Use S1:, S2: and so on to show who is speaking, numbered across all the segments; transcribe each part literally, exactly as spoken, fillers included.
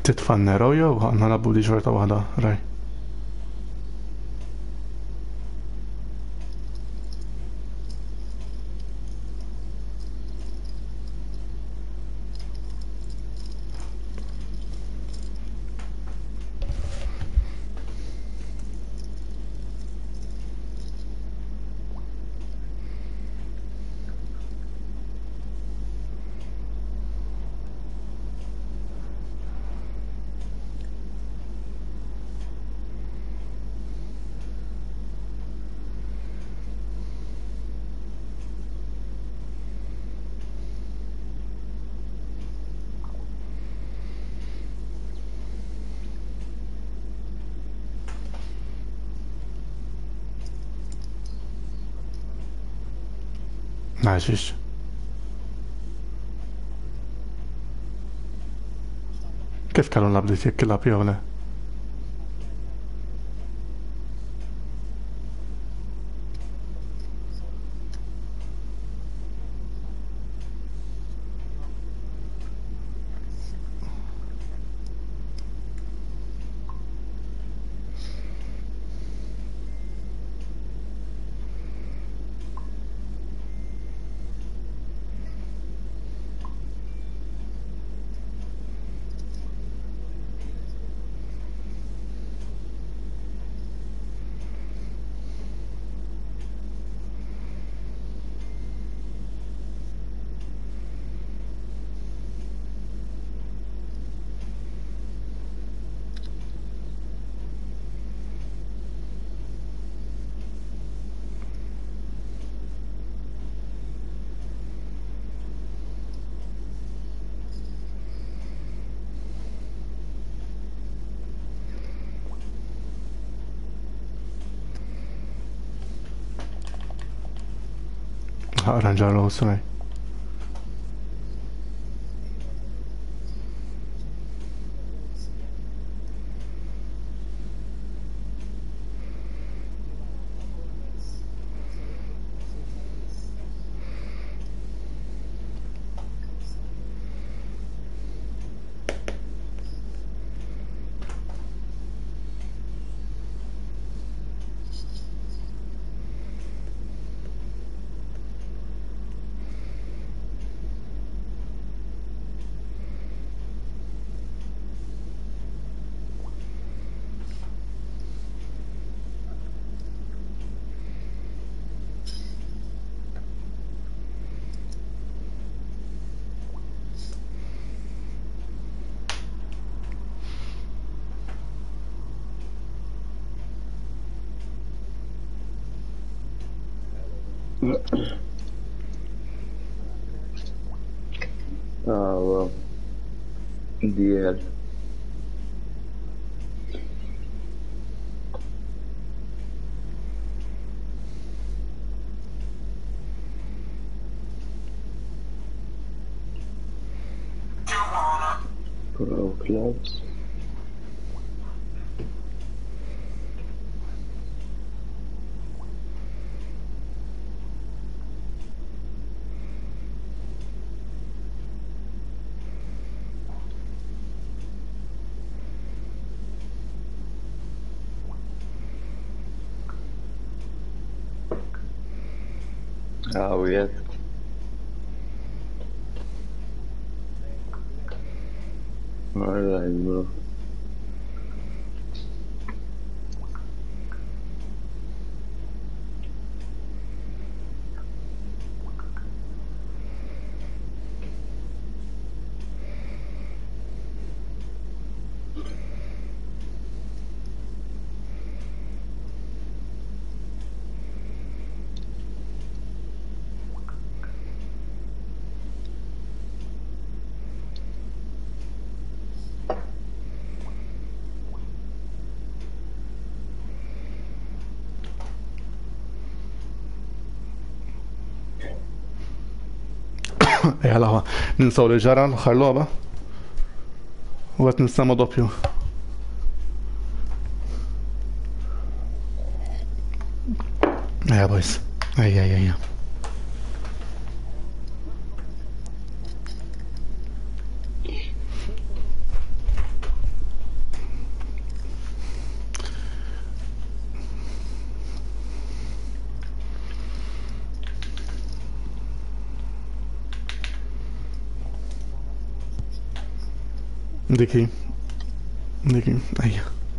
S1: تتفنى رويا وأنا نلعب دي شوية واحدة راي. ماشيش. كيف كانوا نلعب دي كلها بيها ولا؟ arrangiare lo sai.
S2: Ah, well, D L. Pro clubs. Ah, weird. Alright, bro.
S1: E allora ninsaw li ġara l-ħar logħba u qed nistema' doppju. Ejja boys, ejja ejja ejja. ديكي ديكي أي.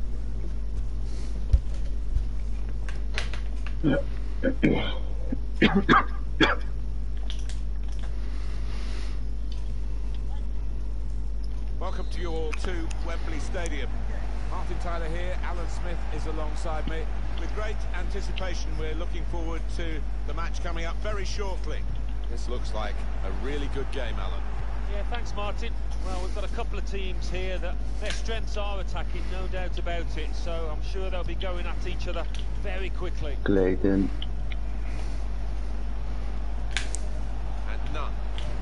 S3: Welcome to you all to Wembley Stadium. Martin Tyler here, Alan Smith is alongside me. With great anticipation, we're looking forward to the match coming up very shortly. This looks like a really good game, Alan.
S4: Yeah, thanks, Martin. Well, we've got a couple of teams here that their strengths are attacking, no doubt about it. So I'm sure they'll be going at each other very quickly.
S2: Clayton.
S3: And none.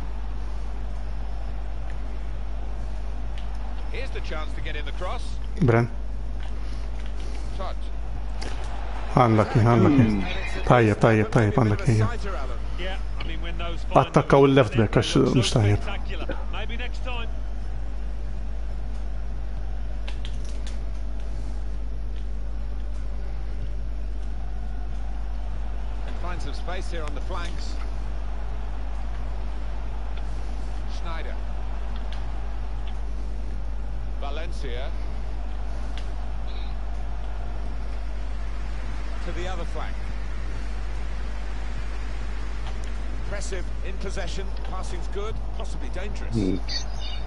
S3: Here's the chance to get in the cross.
S1: برن
S3: Touch.
S1: unlucky unlucky. طيب طيب طيب unlucky.
S4: Yeah, I mean, when those
S1: أتاكا واللفت باك مش مش طيب.
S4: Maybe next time.
S3: And find some space here on the flanks. Schneider. Valencia. To the other flank. Impressive in possession, passing's good, possibly dangerous.
S2: Next.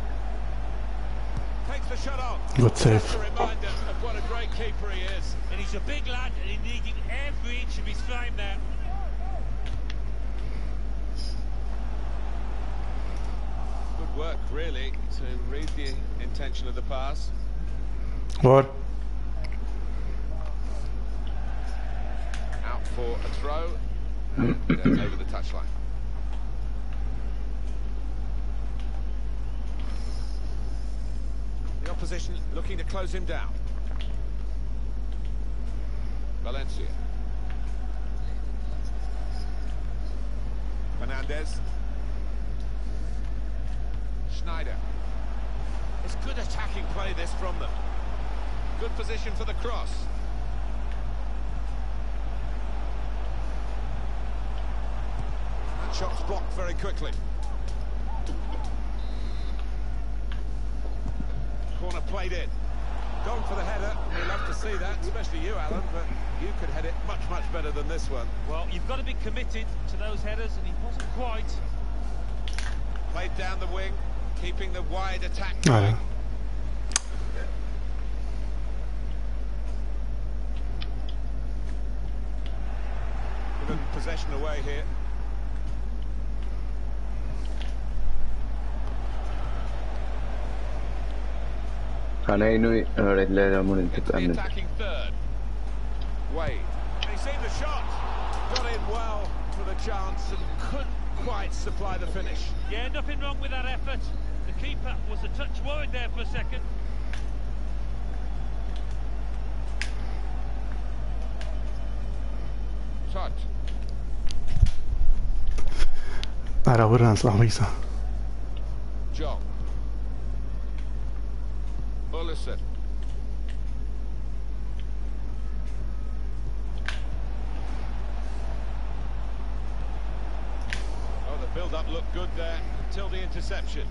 S3: Takes the shot on.
S1: Good save.
S3: Just a reminder of what a great keeper he is.
S4: And he's a big lad, and he's needing every inch of his frame there.
S3: Good work, really, to read the intention of the pass.
S1: Or
S3: Out for a throw. And over the touchline. The opposition looking to close him down. Valencia. Fernandez. Schneider. It's good attacking play this from them. Good position for the cross. That shot's blocked very quickly. Corner played in. Gone for the header. We love to see that, especially you, Alan, but you could head it much, much better than this one.
S4: Well, you've got to be committed to those headers, and he wasn't quite.
S3: Played down the wing, keeping the wide attack
S1: أنا
S3: going. Given possession away here.
S2: أنا إنه أريد لا أمون
S3: Into the
S2: تتأمل.
S3: attacking third. Wade. He seen the shot. Got in well for the chance and couldn't quite supply the finish.
S4: Yeah, nothing wrong with that effort. The keeper was a touch worried there for a second.
S3: Touch.
S1: أرى وران صلاح ميسا.
S3: John. Bullison. Oh, the build-up looked good there until the interception.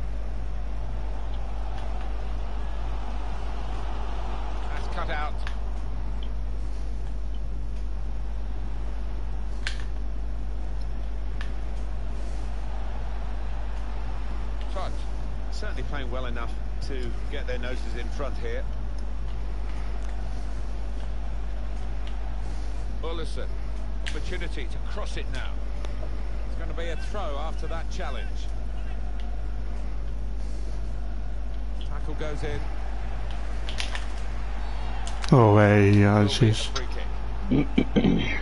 S3: That's cut out. Touch. Certainly playing well enough to get their noses in front here. Bullison. Opportunity to cross it now. It's going to be a throw after that challenge. Tackle goes in.
S1: Oh way يا
S3: Will be a
S1: شيش.
S3: free kick.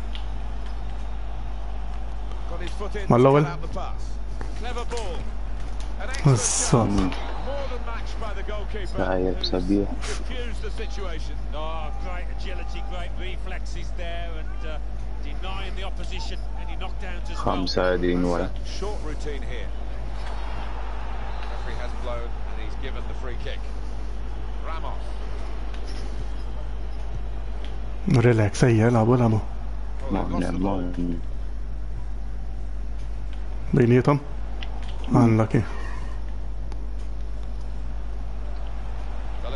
S3: Got his foot in to
S1: والله
S3: cut
S1: وين؟
S3: out the pass. Clever ball. An excellent
S1: الصوت.
S3: chance. More than matched by the goalkeeper.
S2: Sahib
S3: who's
S2: Sabir.
S3: diffused the situation.
S4: Oh, great agility, great reflexes there, and uh, denying the opposition, and he knocked down as well.
S2: خمسة دين ورا.
S3: Short routine here. Referee has blown and he's given the free kick. Ramos.
S1: ريلاكس هيا يلعبوا يلعبوا
S3: Oh, they've lost the ball.
S2: مون
S1: بينيتهم. unlucky.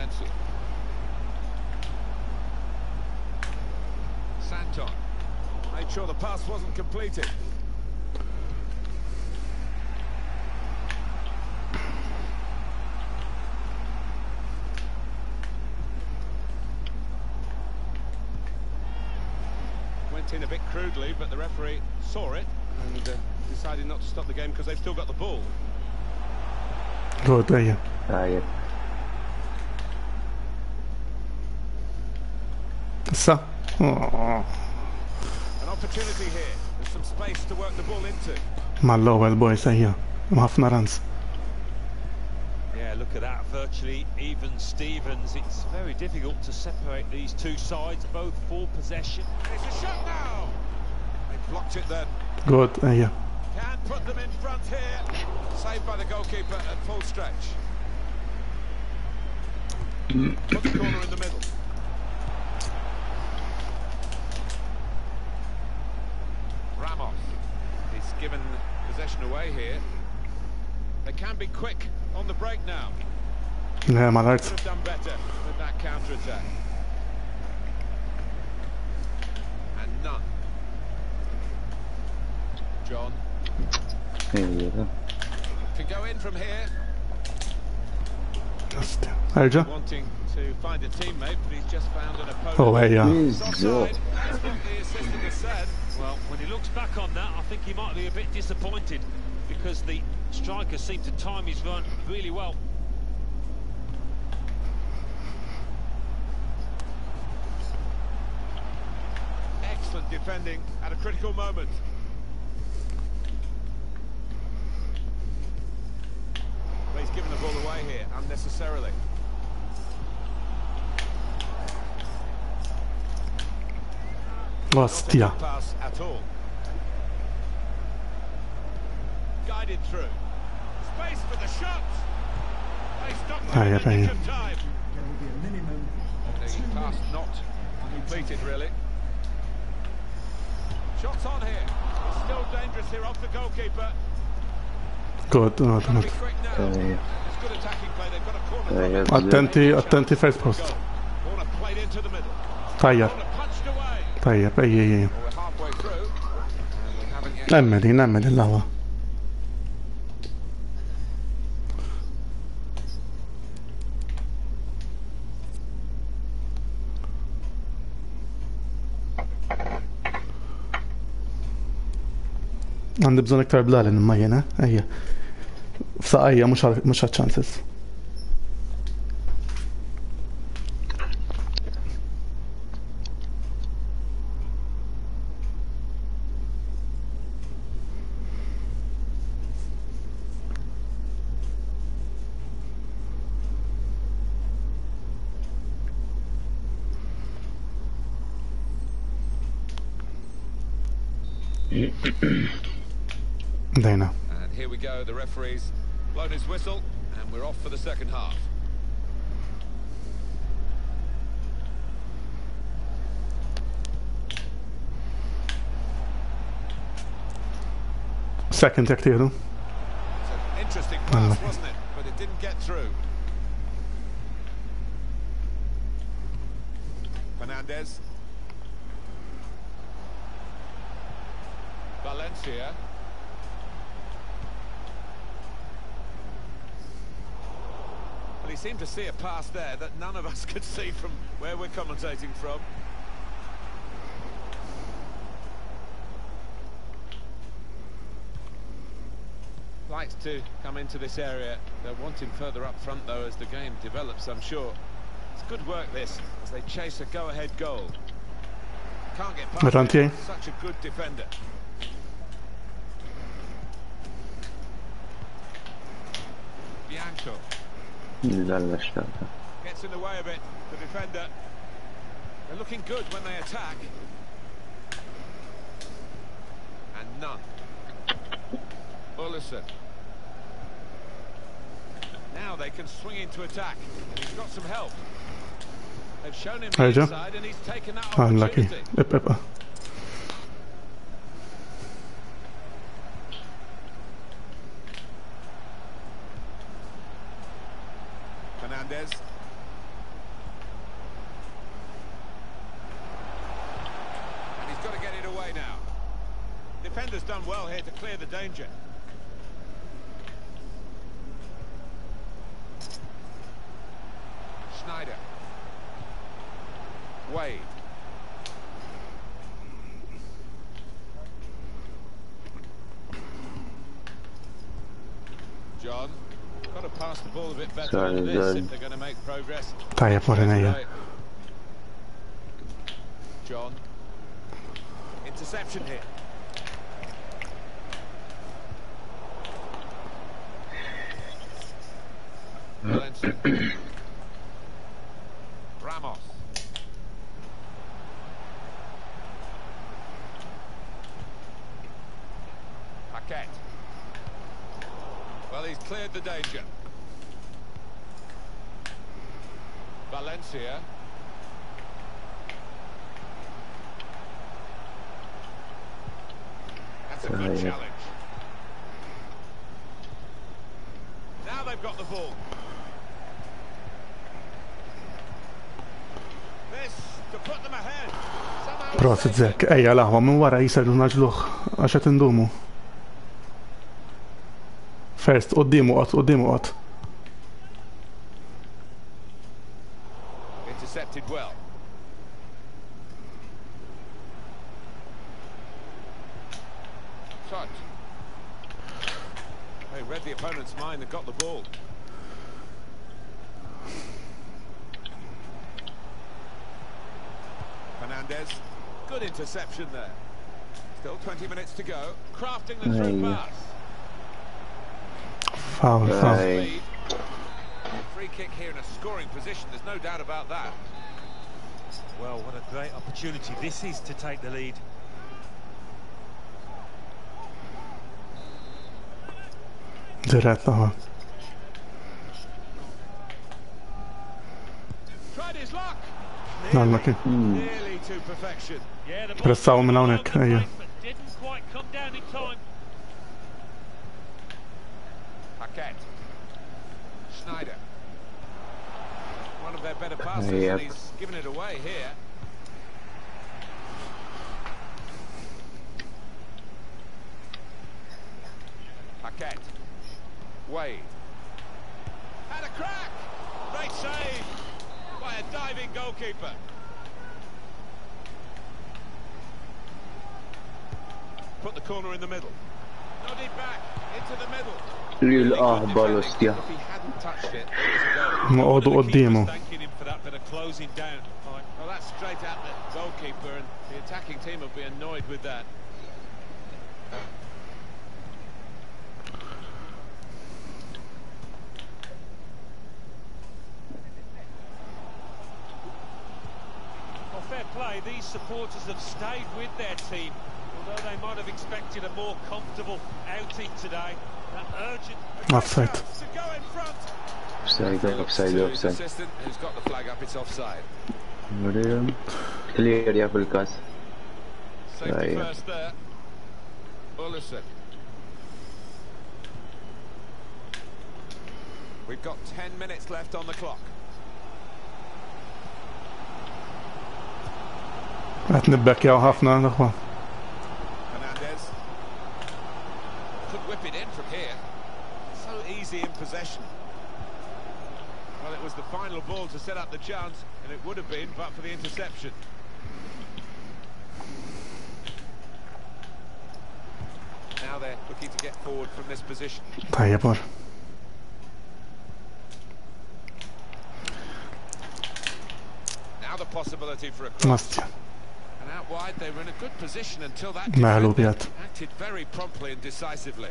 S3: Valencia. Santon made sure the pass wasn't completed. Went in a bit crudely, but the referee saw it and uh, decided not to stop the game because they've still got the ball.
S1: Good, yeah.
S2: طيب
S1: So. Oh.
S3: An opportunity here. There's some space to work the ball into.
S1: mal-ewwel boys ejja. Hemm ħafna runs.
S4: Yeah, look at that, virtually even Stevens. It's very difficult to separate these two sides, both full possession.
S3: It's a shot now. They blocked it then.
S1: Good, ejja.
S3: Can put them in front here. Saved by the goalkeeper at full stretch. Put the corner in the middle. Ramos. He's given possession away here. They can be quick on the break now.
S1: Le, ma
S3: Could
S1: l-art.
S3: have done better with that counter-attack. And none. John
S2: ايوه
S3: can go in from here.
S1: Just. Erġa.
S3: Wanting to find a teammate, but he's just found an opponent.
S1: Oh, ejja.
S3: It's
S2: بالظبط
S3: offside. That's what the assistant has said.
S4: Well, when he looks back on that, I think he might be a bit disappointed because the striker seemed to time his run really well.
S3: Excellent defending at a critical moment. But he's given the ball away here unnecessarily. Not a
S1: Ostja.
S3: good pass at all. Guided through. Space for the shot. They stopped
S1: Ah,
S3: him
S1: yeah,
S3: in the
S1: yeah.
S3: nick of time. The pass not completed really. Shots on here. It's still dangerous here off the goalkeeper.
S1: Good, good,
S3: Gotta be
S1: good.
S3: quick now.
S2: طيب
S3: It's good attacking play. They've got a corner. from it.
S2: طيب
S1: Attenti, attenti first post.
S3: Goal. Corner played into the middle.
S1: Tajjeb,
S3: Corner punched away.
S1: tajjeb, ejja, ejja.
S3: Well, we're halfway through. And we haven't yet.
S1: Nemmel, nemmel il-lawa. Għandi bżon iktar blali n-majjena, ejja. F'saqajja, mux għal-ċansis. Dejna.
S3: And here we go. The referee's blown his whistle, and we're off for the second half.
S1: Second jek tieħdu.
S3: It's an interesting pass, wasn't it? But it didn't get through. Fernandez. Valencia. Well, he seemed to see a pass there that none of us could see from where we're commentating from. Likes to come into this area. They're wanting further up front, though, as the game develops, I'm sure. It's good work, this, as they chase a go-ahead goal. Can't get past
S1: Rantier.
S3: it. Such a good defender. Bianco
S2: لا لا اشتغل
S3: gets in the way of it, the defender. They're looking good when they attack. And none. Ullison. Now they can swing into attack. And he's got some help. They've shown him the
S1: Hey, Joe.
S3: inside and he's taken that
S1: Unlucky.
S3: opportunity.
S1: Ib, ib.
S3: Fernandez. away now. Defender's done well here to clear the danger. Schneider. Wade. John. Got to pass the ball a bit better
S2: Sorry,
S3: than this
S2: good.
S3: if they're going to make progress.
S1: Tajjeb warinija.
S3: John. Interception here. Valencia. Ramos. Paquette. Well, he's cleared the danger. Valencia. That's a good
S2: Uh, yeah.
S3: challenge. Now they've got the ball. This to put them ahead. Somehow
S1: Prosit
S3: saves it.
S1: Zek, ejja l-aħwa minn wara jisardu naġluħ għax qed indumu. First, qoddimu qod, qoddimu qod.
S3: Intercepted well. Touch. They read the opponent's mind and got the ball. Fernandez. Good interception there. Still twenty minutes to go. Crafting the through
S2: Aye.
S3: pass.
S1: Fawl, fawl.
S2: Aye.
S3: Lead. Free kick here in a scoring position. There's no doubt about that.
S4: Well, what a great opportunity this is to take the lead.
S1: Ġirret laħwa.
S3: Tried his luck.
S1: Nalma kien.
S3: Nearly to perfection.
S4: Yeah, the ball
S1: Pressaw minn
S4: was
S1: hawnhekk,
S4: all over the
S1: ejja.
S4: place, but didn't quite come down in time.
S3: Paquette. Schneider. One of their better passes,
S2: Yep.
S3: and he's given it away here. Paquette. Wade. Had a crack! Great save by a diving goalkeeper. Put the corner in the middle. Nodded back into the middle.
S2: Lil
S3: Really
S2: ah
S3: good
S2: ball
S3: defending.
S2: ostja.
S3: If he hadn't touched it, it was a goal.
S1: Noqogħdu qoddiemu.
S4: Thanking him for that bit of closing down. Like,
S3: Well, that's straight at the goalkeeper, and the attacking team will be annoyed with that.
S4: well, fair play, these supporters have stayed with their team, although they might have expected a more comfortable outing today. That urgent
S1: Offside.
S3: To go in front.
S2: Offside, offside,
S3: To his
S2: offside.
S3: assistant, who's got the flag up, it's offside.
S2: Clear fil-kas.
S3: Safety
S2: Right.
S3: first there. Ullison. We've got ten minutes left on the clock.
S1: Qed nibbekkjaw ħafna l-aħwa.
S3: Fernandez could whip it in from here. So easy in possession. Well, it was the final ball to set up the chance, and it would have been, but for the interception. Now they're looking to get forward from this position.
S1: Tajjeb war.
S3: Now the possibility for a cross.
S1: Nastja.
S3: And out wide, they were in a good position until that
S1: Maħlu
S3: defender
S1: bjat.
S3: acted very promptly and decisively.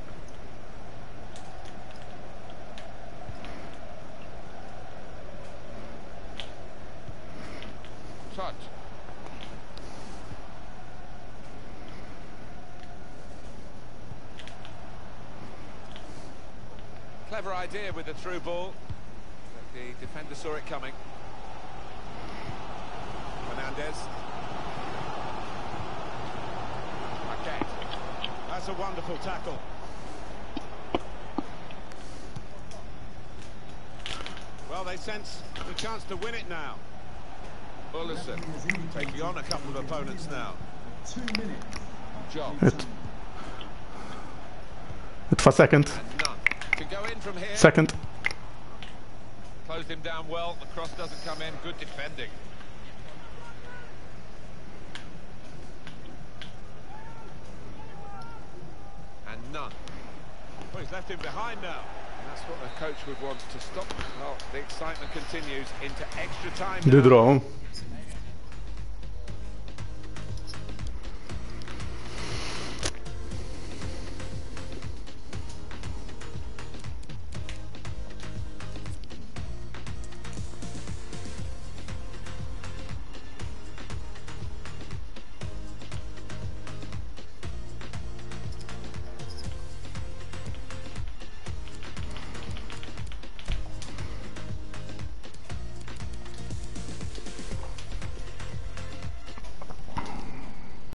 S3: Touch. Clever idea with the through ball. But the defender saw it coming. Fernandez. Paquette. That's a wonderful tackle. Well, they sense the chance to win it now. Ullison taking on a couple of opponents now. Job.
S1: It. It for second.
S3: And none. Can go in from here.
S1: Second.
S3: Closed him down well. The cross doesn't come in. Good defending. And none. Well, he's left him behind now. And that's what the coach would want to stop. Well, the excitement continues into extra time
S1: Du
S3: now.
S1: drar.